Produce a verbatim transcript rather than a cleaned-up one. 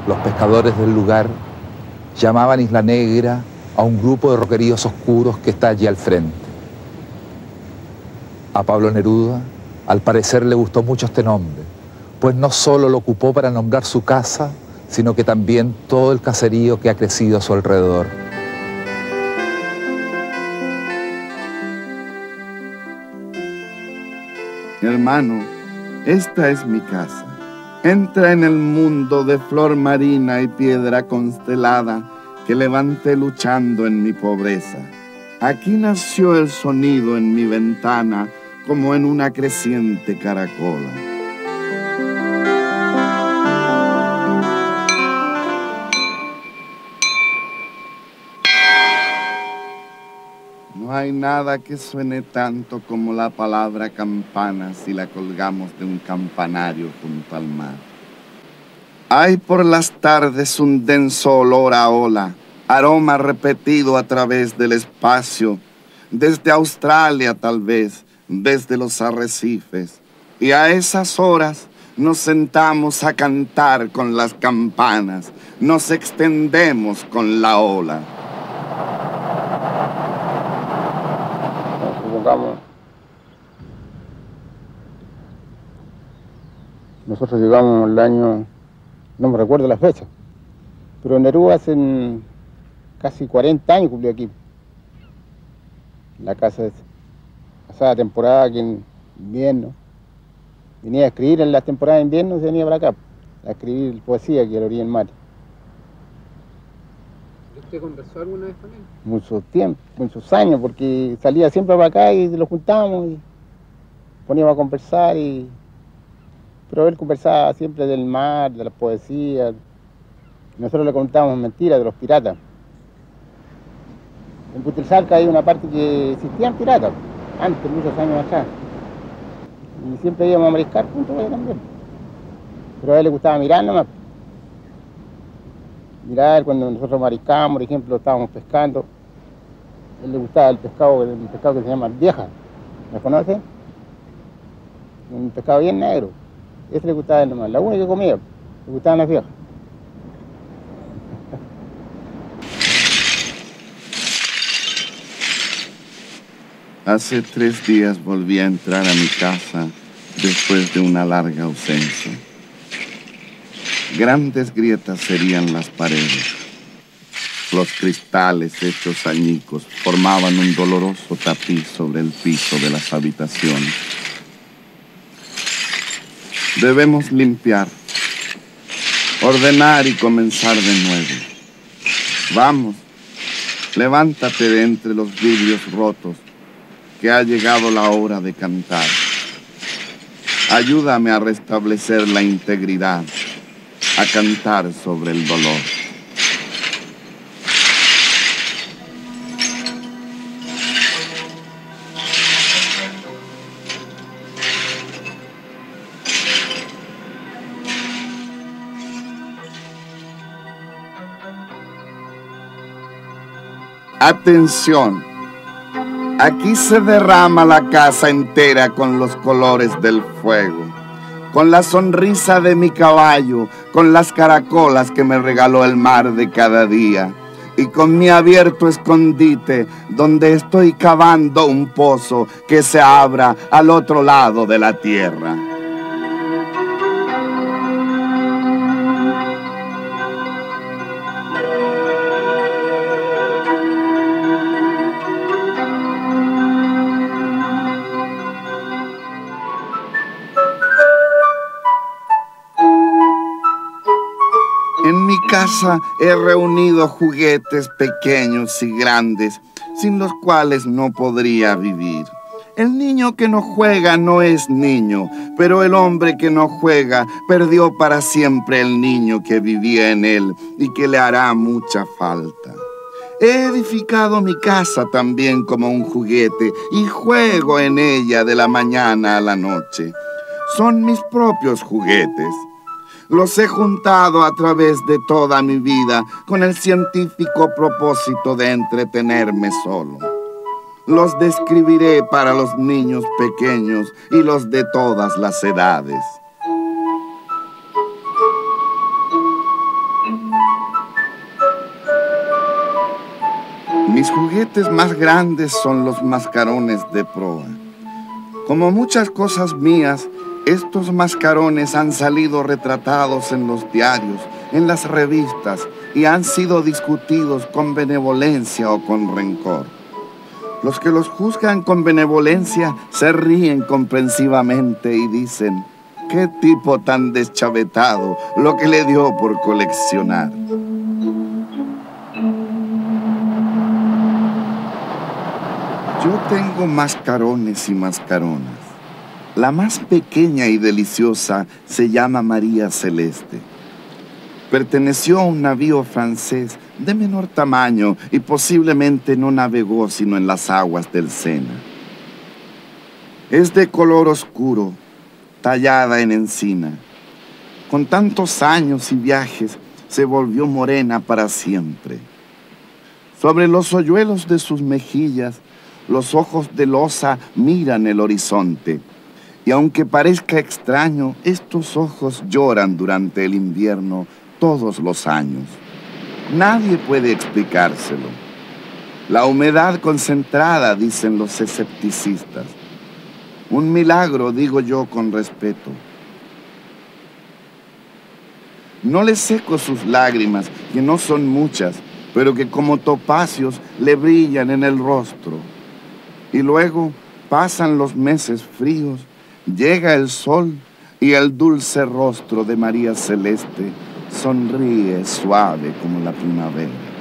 Los pescadores del lugar llamaban Isla Negra a un grupo de roqueríos oscuros que está allí al frente. A Pablo Neruda, al parecer, le gustó mucho este nombre, pues no solo lo ocupó para nombrar su casa, sino que también todo el caserío que ha crecido a su alrededor. Hermano, esta es mi casa. Entra en el mundo de flor marina y piedra constelada que levanté luchando en mi pobreza. Aquí nació el sonido en mi ventana como en una creciente caracola. No hay nada que suene tanto como la palabra campana si la colgamos de un campanario junto al mar. Hay por las tardes un denso olor a ola, aroma repetido a través del espacio, desde Australia tal vez, desde los arrecifes. Y a esas horas nos sentamos a cantar con las campanas, nos extendemos con la ola. Supongamos, nosotros llegamos el año, no me recuerdo la fecha, pero Neruda hace casi cuarenta años cumplió aquí. La casa es pasada temporada aquí en invierno. Venía a escribir en las temporadas de invierno, se venía para acá a escribir poesía aquí a la orilla del mar. ¿Usted conversó alguna vez con él? Mucho tiempo, muchos años, porque salía siempre para acá y lo juntábamos y poníamos a conversar. Y... pero él conversaba siempre del mar, de las poesías. Nosotros le contábamos mentiras de los piratas. En Putilzalca hay una parte que existían piratas, antes, muchos años atrás. Y siempre íbamos a mariscar juntos allá también. Pero a él le gustaba mirar nomás. Mirar cuando nosotros mariscábamos, por ejemplo, estábamos pescando. A él le gustaba el pescado, el pescado que se llama vieja. ¿Me conoce? Un pescado bien negro. Ese le gustaba a él nomás. La única que comía, le gustaban las viejas. Hace tres días volví a entrar a mi casa después de una larga ausencia. Grandes grietas serían las paredes. Los cristales hechos añicos formaban un doloroso tapiz sobre el piso de las habitaciones. Debemos limpiar, ordenar y comenzar de nuevo. Vamos, levántate de entre los vidrios rotos, que ha llegado la hora de cantar. Ayúdame a restablecer la integridad, a cantar sobre el dolor. Atención. Aquí se derrama la casa entera con los colores del fuego, con la sonrisa de mi caballo, con las caracolas que me regaló el mar de cada día, y con mi abierto escondite donde estoy cavando un pozo que se abra al otro lado de la tierra. En mi casa he reunido juguetes pequeños y grandes, sin los cuales no podría vivir. El niño que no juega no es niño, pero el hombre que no juega perdió para siempre el niño que vivía en él y que le hará mucha falta. He edificado mi casa también como un juguete y juego en ella de la mañana a la noche. Son mis propios juguetes. Los he juntado a través de toda mi vida con el científico propósito de entretenerme solo. Los describiré para los niños pequeños y los de todas las edades. Mis juguetes más grandes son los mascarones de proa. Como muchas cosas mías, estos mascarones han salido retratados en los diarios, en las revistas, y han sido discutidos con benevolencia o con rencor. Los que los juzgan con benevolencia se ríen comprensivamente y dicen: «Qué tipo tan deschavetado, lo que le dio por coleccionar». Yo tengo mascarones y mascaronas. La más pequeña y deliciosa se llama María Celeste. Perteneció a un navío francés de menor tamaño y posiblemente no navegó sino en las aguas del Sena. Es de color oscuro, tallada en encina. Con tantos años y viajes se volvió morena para siempre. Sobre los hoyuelos de sus mejillas, los ojos de losa miran el horizonte. Y aunque parezca extraño, estos ojos lloran durante el invierno todos los años. Nadie puede explicárselo. La humedad concentrada, dicen los escepticistas. Un milagro, digo yo con respeto. No le seco sus lágrimas, que no son muchas, pero que como topacios le brillan en el rostro. Y luego pasan los meses fríos, llega el sol y el dulce rostro de María Celeste sonríe suave como la primavera.